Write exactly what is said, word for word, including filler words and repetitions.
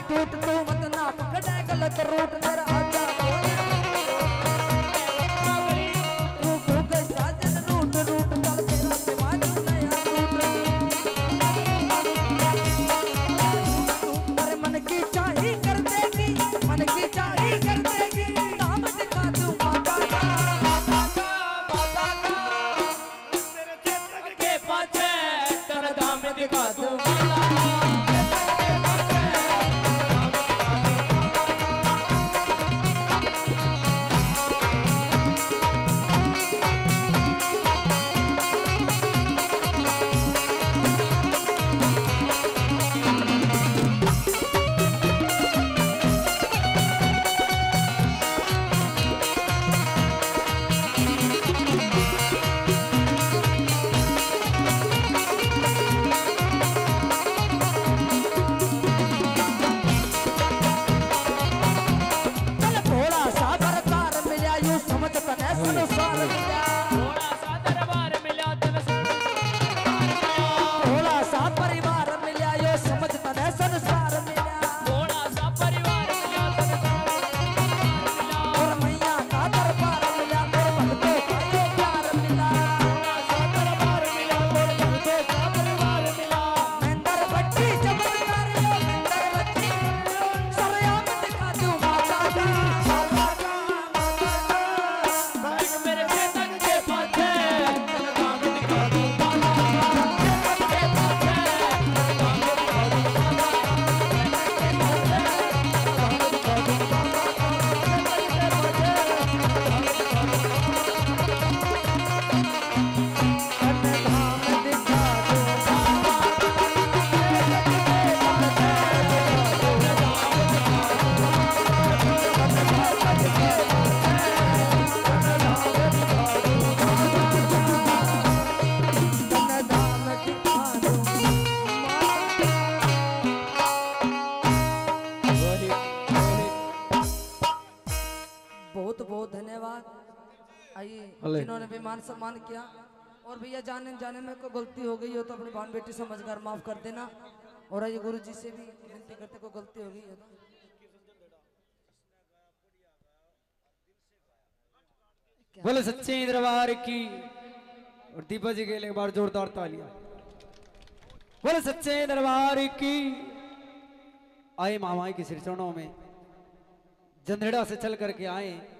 टूट तू मत ना पकड़े गलत रूट तेरा आजा तू भूख साजन रूट रूट चल तेरा सिवाज नया रूट अरे मन की चाही कर देगी मन की चाही कर देगी दाम दिखा दूं बाबा का बाबा का बाबा का तेरे क्षेत्र के पाछे तेरा दाम दिखा दूं जिन्होंने भी मान सम्मान किया और भैया जाने जाने में कोई गलती हो गई हो तो अपनी बहन बेटी समझकर माफ कर देना और ये गुरु जी से भी विनती करते कोई गलती हो गई है तो बोले सच्चे दरबार की और दीपा जी के लिए एक बार जोरदार तालियां बोले सच्चे दरबार की। आए मामाई के श्री चरणों में जंधेड़ा से चल करके आए